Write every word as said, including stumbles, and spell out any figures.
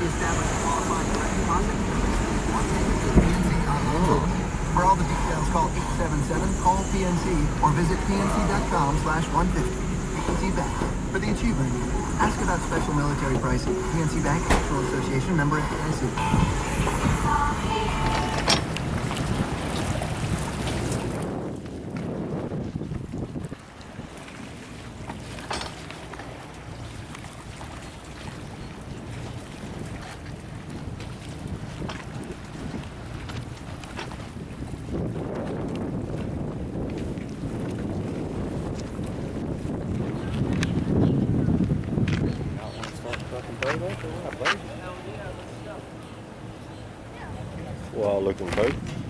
establish a qualified direct deposit, or pay with P N C online. For all the details, call eight seven seven, call P N C or visit P N C dot com slash one fifty. P N C Bank. For the achievement, ask about special military pricing. P N C Bank, National Association, member F D I C. Well, looking boat.